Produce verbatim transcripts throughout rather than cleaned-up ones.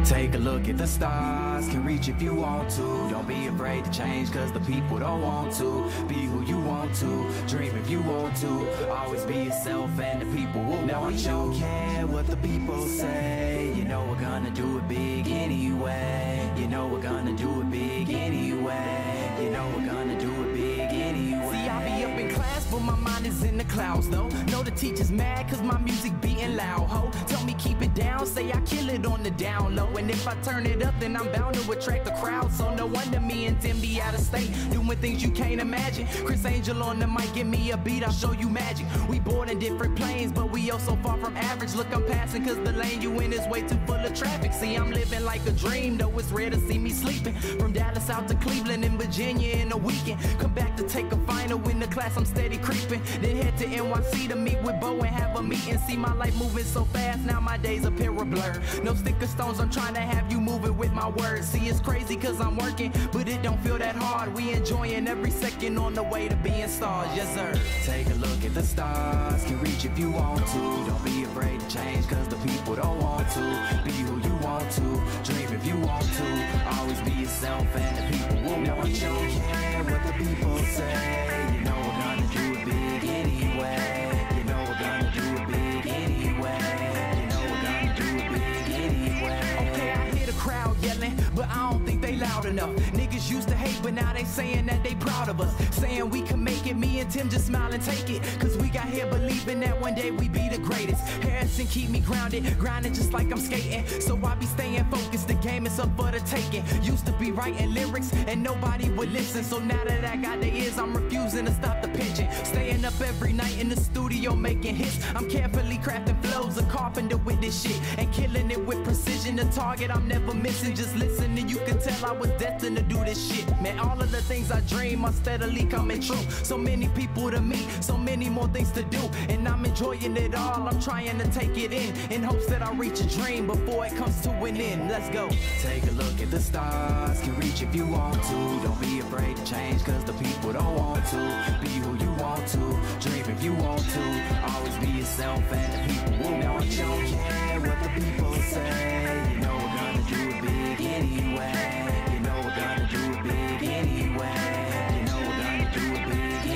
Take a look at the stars, can reach if you want to. Don't be afraid to change, cause the people don't want to. Be who you want to, dream if you want to. Always be yourself and the people will want you. Now we don't care what the people say. You know we're gonna do it big anyway. You know we're gonna do it big anyway. You know we're gonna do it big anyway. See, I be up in class, but my mind is in the clouds though. Know the teacher's mad cause my music beating loud, ho. Tell me keep it down, say I kill it on the down low. And if I turn it up, then I'm bound to attract a crowd. So no wonder me and Tim be out of state, doing things you can't imagine. Chris Angel on the mic, give me a beat, I'll show you magic. We born in different planes, but we oh so far from average. Look, I'm passing cause the lane you in is way too full of traffic. See, I'm living like a dream, though it's rare to see me sleeping. From Dallas out to Cleveland and Virginia in a weekend. Come back to take a final in the class, I'm steady creeping. Then head to N Y C to meet with Bo and have a meeting. See my life moving so fast, now my days appear a blur. No sticker stones, I'm trying to have you moving with my words. See, it's crazy cause I'm working, but it don't feel that hard. We enjoying every second on the way to being stars, yes sir. Take a look at the stars, can reach if you want to. Don't be afraid to change cause the people don't want to. Be who you want to, dream if you want to. Always be yourself and the people will want you. Now we don't care what the people say. You know we're gonna do it big anyway. You know we're gonna do it big anyway. You know we're gonna do it big anyway. Okay, I hear the crowd yelling, but I don't think they loud enough. Niggas used to hate, but now they saying that they proud of us. Saying we can make it, me and Tim just smile and take it. Cause we got here believing that one day we be the greatest. Harrison keep me grounded, grinding just like I'm skating. So I be staying focused, the game is up for the taking. Used to be writing lyrics and nobody would listen. So now that I got the ears, I'm refusing to stop the pitching. Staying up every night in the studio making hits. I'm carefully crafting flows, a carpenter with this shit. And killing it with precision, the target I'm never missing. Just listening, you can tell I was destined to do this shit. Man, all of the things I dream are steadily coming true. So many people to meet, so many more things to do. And I'm enjoying it all, I'm trying to take it in, in hopes that I reach a dream before it comes to an end. Let's go. Take a look at the stars, can reach if you want to. Don't be afraid to change cause the people don't want to. Be who you want to, dream if you want to. Always be yourself and the people will want you. Now we don't care what the people say. You know we're gonna do it big anyway. You know we're gonna do it big anyway. You know we're gonna do it big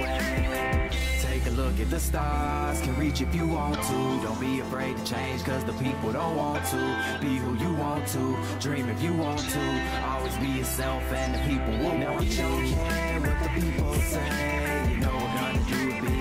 anyway. Take a look at the stars, can reach if you want to. Don't be afraid to change cause the people don't want to. Be who you want to, dream if you want to. Always be yourself and the people will want you. Now we don't care what the people say. You know we're gonna do it big